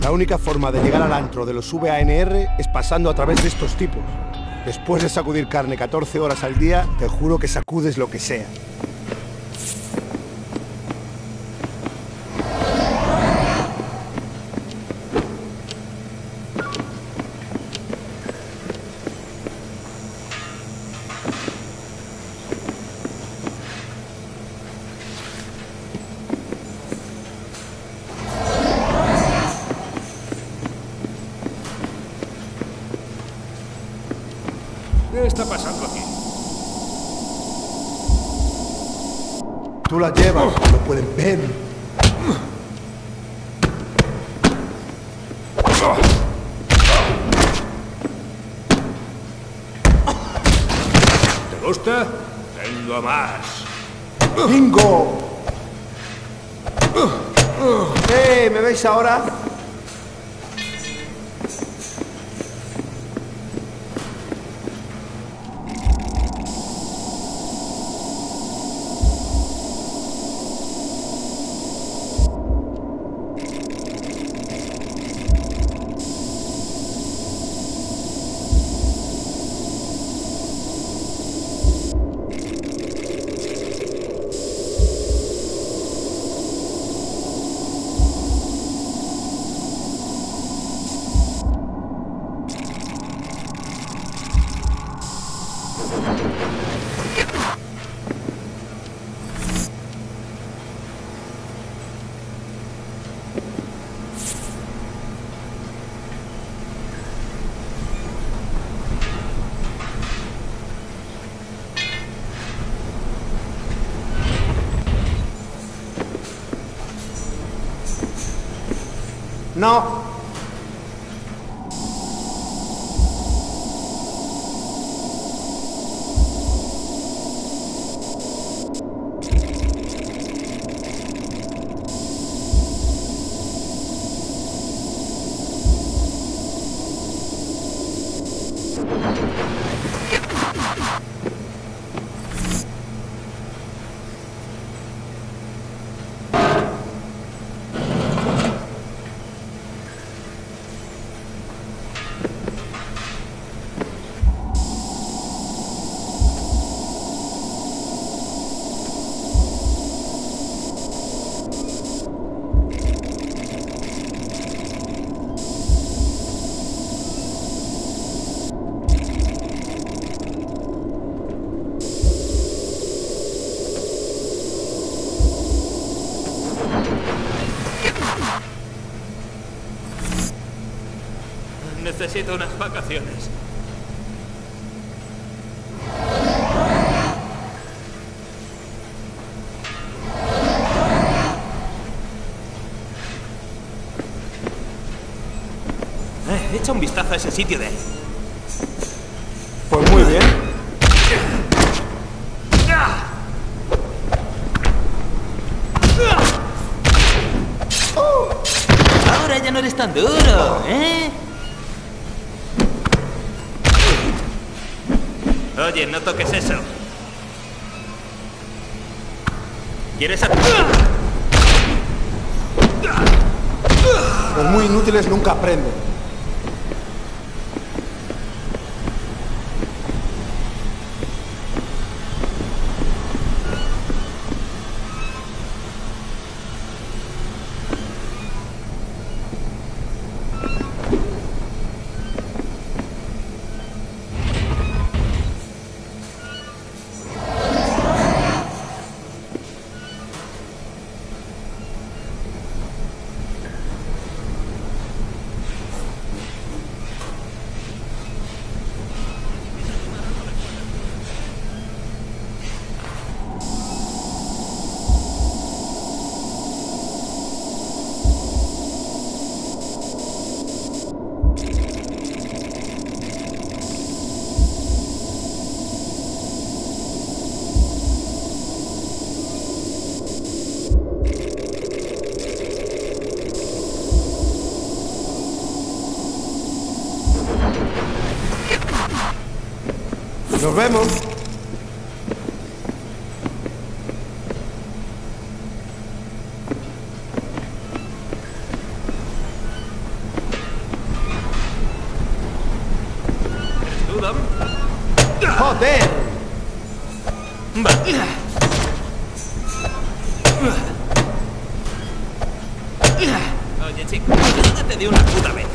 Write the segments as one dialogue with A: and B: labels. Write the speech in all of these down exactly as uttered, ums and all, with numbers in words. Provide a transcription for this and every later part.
A: La única forma de llegar al antro de los V A N R es pasando a través de estos tipos. Después de sacudir carne catorce horas al día, te juro que sacudes lo que sea.
B: ¿Qué está pasando aquí?
A: Tú la llevas, no pueden ver.
B: ¿Te gusta? Tengo más.
A: ¡Bingo! ¡Eh! ¿Me veis ahora? No.
B: Necesito unas vacaciones. Eh, echa un vistazo a ese sitio de ahí.
A: Pues muy bien.
C: Ahora ya no eres tan duro, ¿eh?
B: Oye, no toques eso. ¿Quieres a...
A: Los muy inútiles nunca aprenden. Nos vemos.
B: caramba! Oye, chico, ayúdate de una puta vez.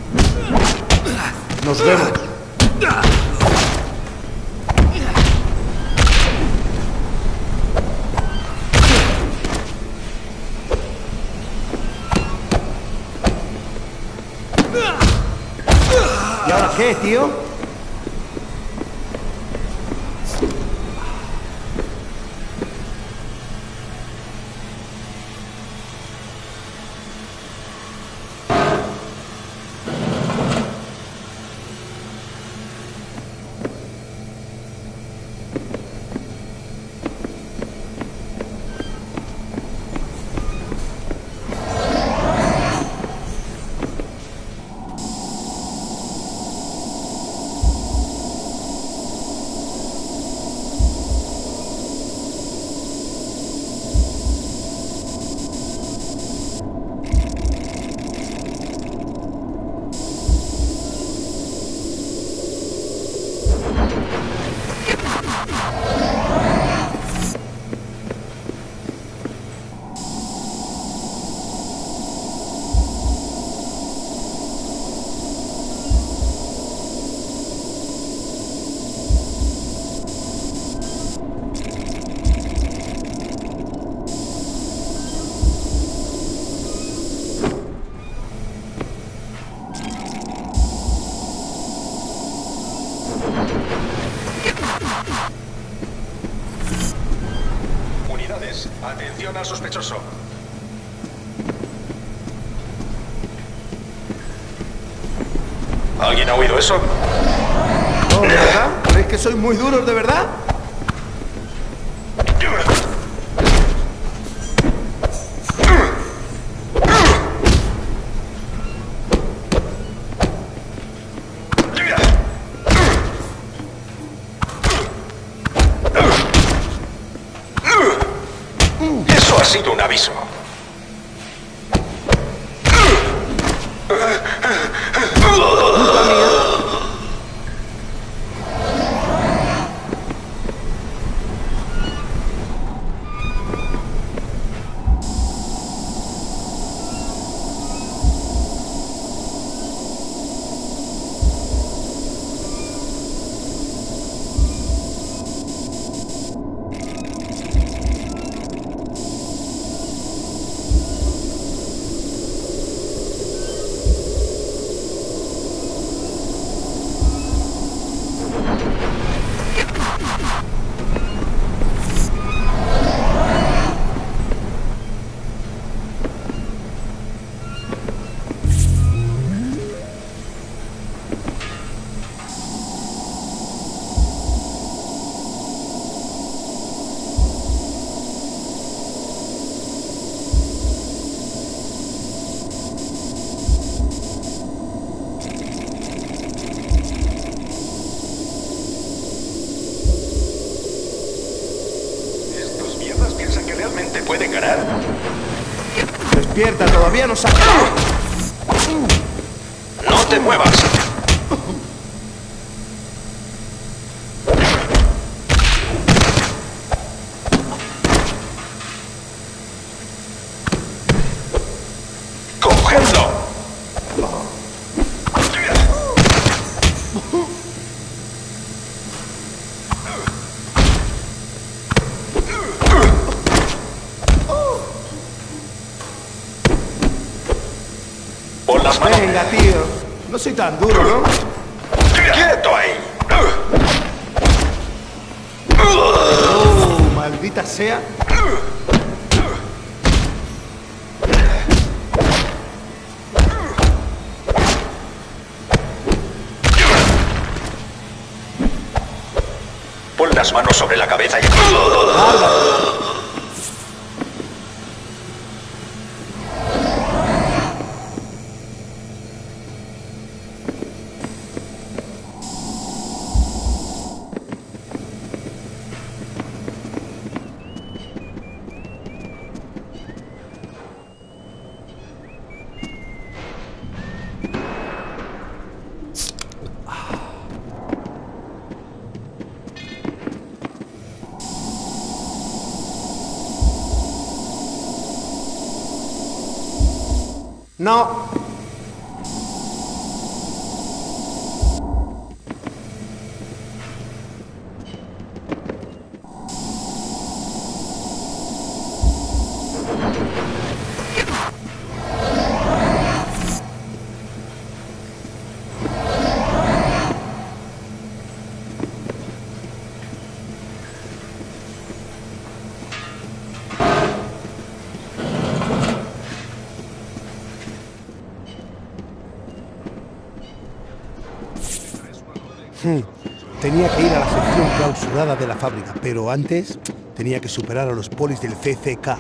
A: Nos vemos. ¿Y ahora qué, tío?
D: Atención al sospechoso. ¿Alguien ha oído eso?
A: Oh, ¿verdad? ¿Creéis que sois muy duros, de verdad?
D: Eso ha sido un aviso. ¿Pueden ganar?
A: Despierta, todavía no se ha acabado.
D: ¡No te muevas! ¡Cogedlo! Pon las manos.
A: Venga, tío. No soy tan duro, ¿no?
D: ¡Quieto ahí!
A: Oh, maldita sea.
D: Pon las manos sobre la cabeza y...
A: No. Hmm. Tenía que ir a la sección clausurada de la fábrica, pero antes tenía que superar a los polis del C C K.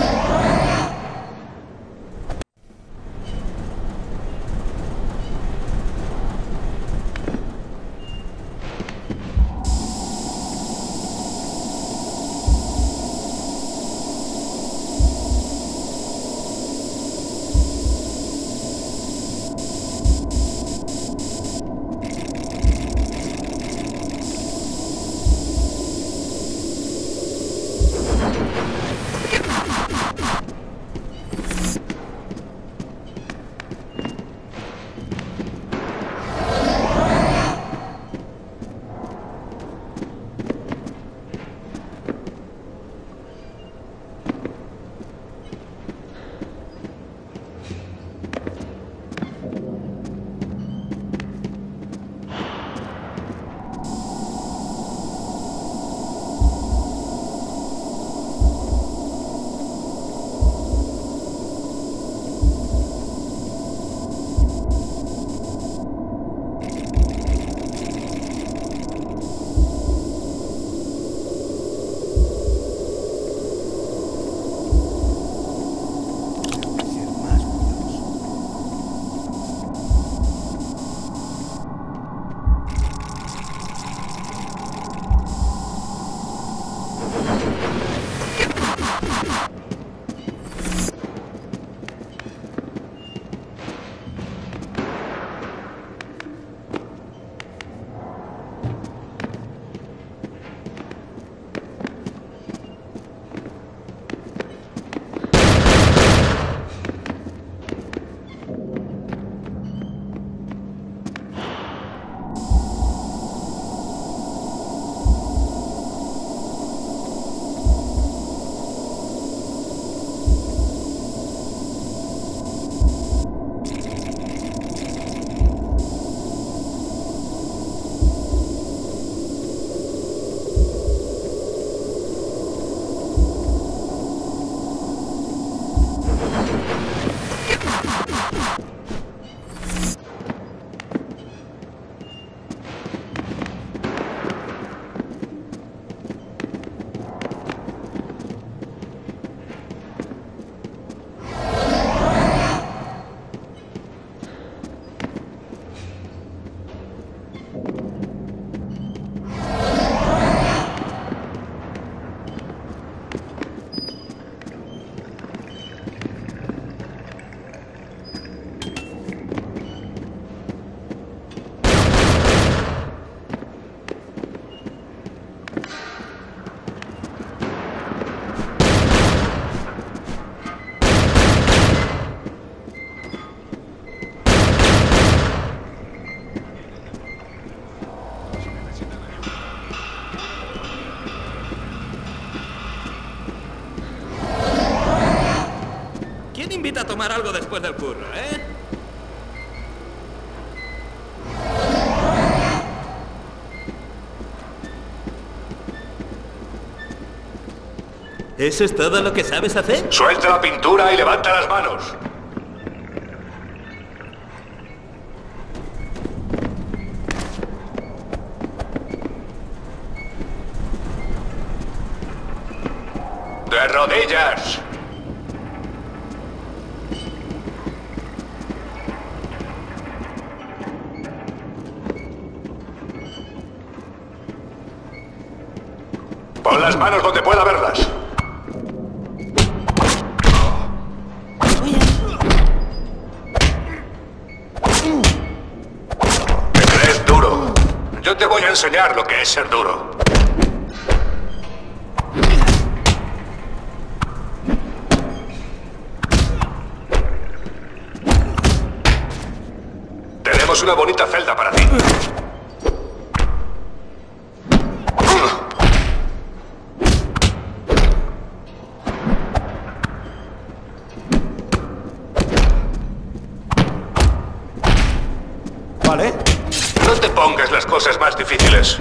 B: invita a tomar algo después del curro, ¿eh? ¿Eso es todo lo que sabes hacer?
D: Suelta la pintura y levanta las manos. ¡De rodillas! Pon las manos donde pueda verlas. ¿Te crees duro? Yo te voy a enseñar lo que es ser duro. Tenemos una bonita celda para ti.
A: Vale.
D: No te pongas las cosas más difíciles.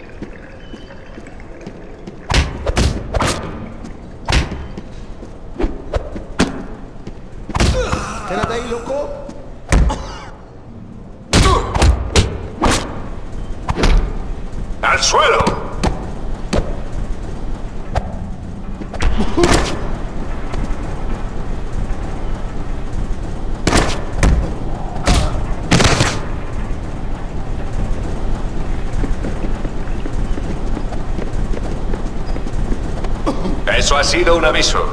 A: Quédate ahí, loco.
D: ¡Al suelo! Eso ha sido un aviso.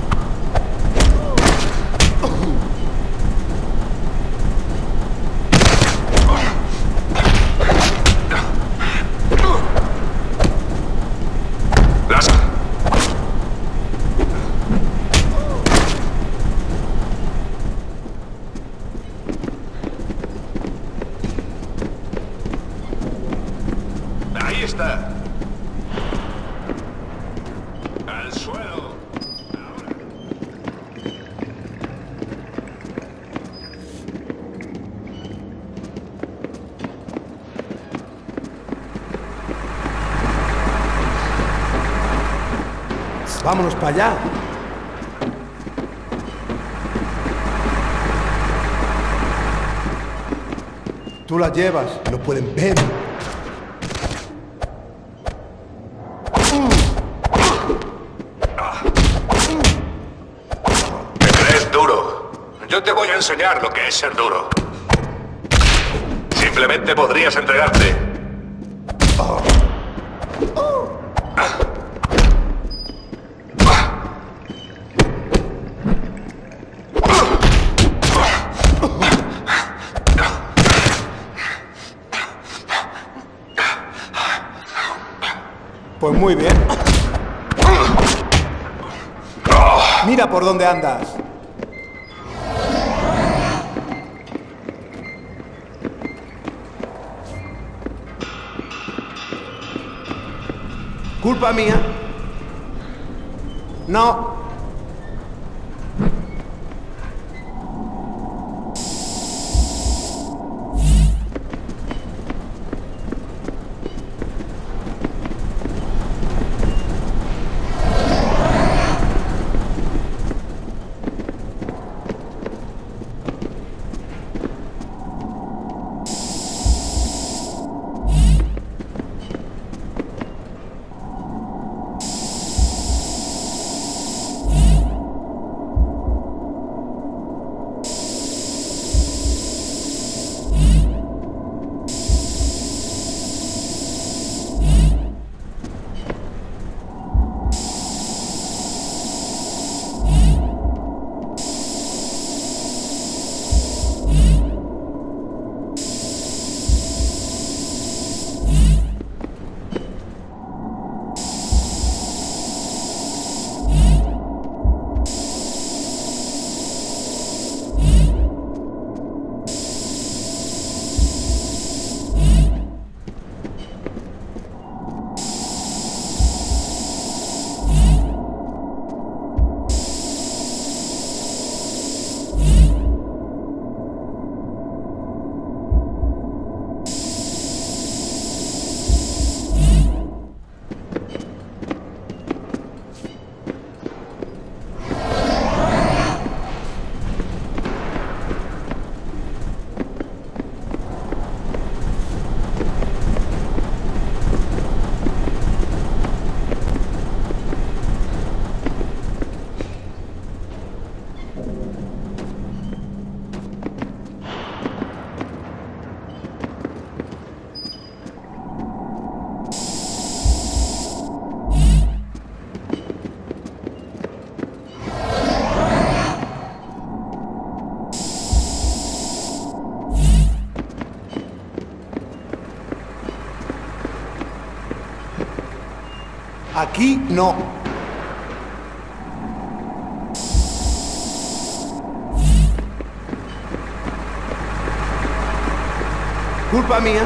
D: Las... Ahí está. Al suelo. Ahora.
A: Vámonos para allá. Tú las llevas, lo pueden ver.
D: ¿Te crees duro? Yo te voy a enseñar lo que es ser duro. Simplemente podrías entregarte.
A: Pues muy bien. Mira por dónde andas. ¿Culpa mía? No. Aquí no. ¿Culpa mía?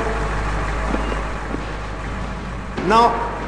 A: No.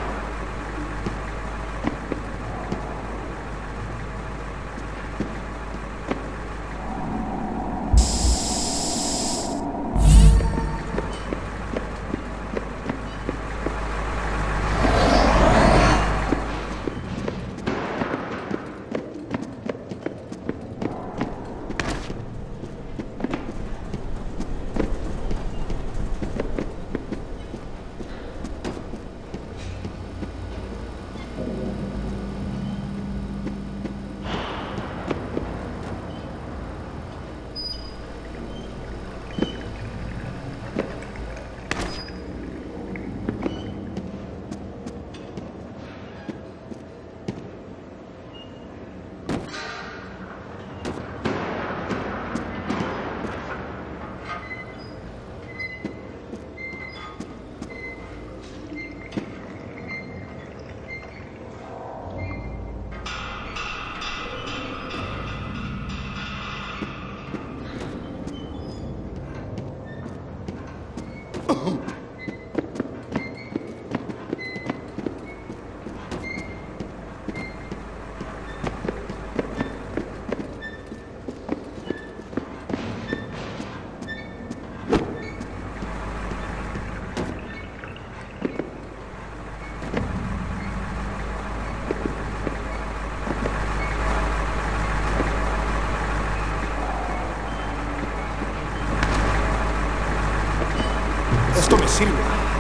A: Esto me sirve.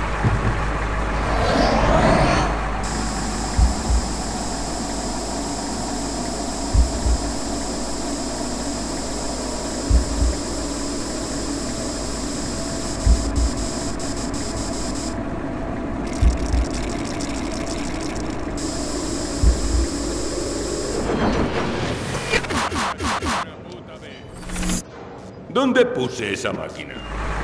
E: ¿Dónde puse esa máquina?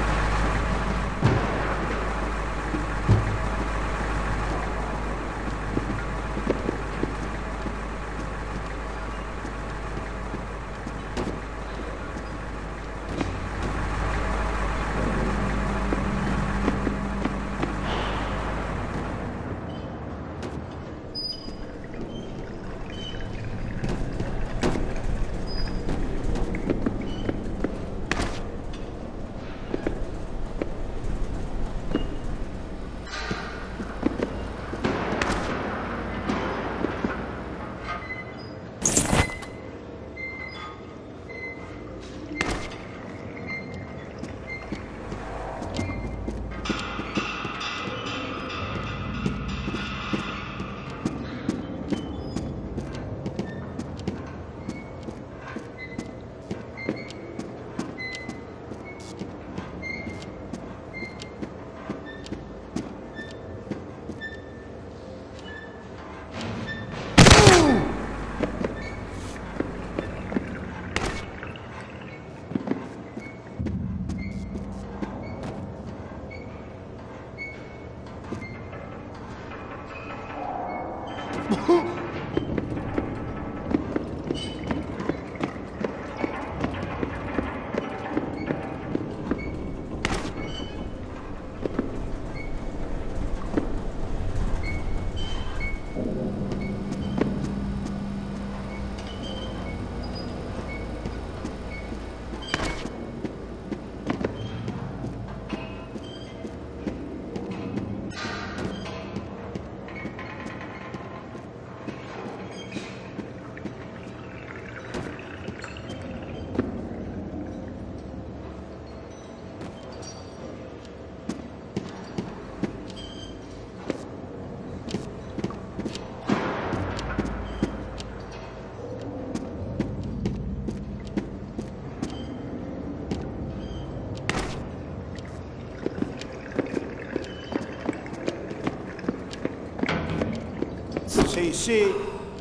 A: Sí, sí.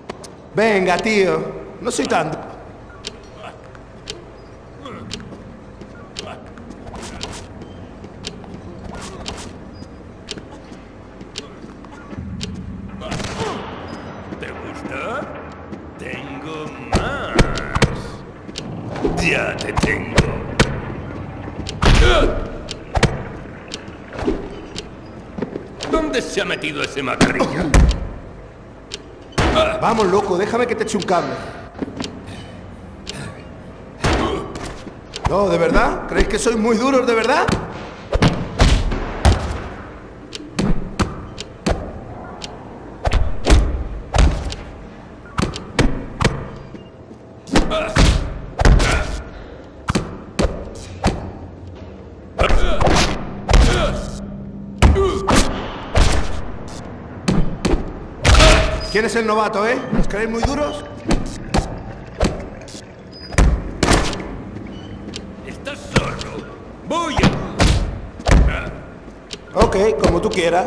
A: Venga, tío. No soy tanto.
E: ¿Te gusta? Tengo más. Ya te tengo. ¿Dónde se ha metido ese macarrilla?
A: Vamos, loco, déjame que te eche un cable. No, ¿de verdad? ¿Creéis que sois muy duros, de verdad? ¿Quién es el novato, eh? ¿Os creéis muy duros?
E: ¿Estás solo? Voy a...
A: Ok, como tú quieras.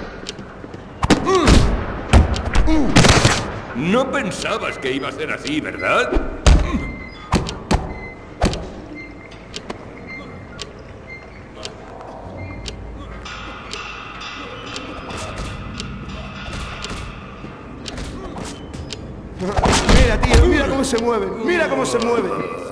E: No pensabas que iba a ser así, ¿verdad?
A: Mira, tío, mira cómo se mueven. Mira cómo se mueven.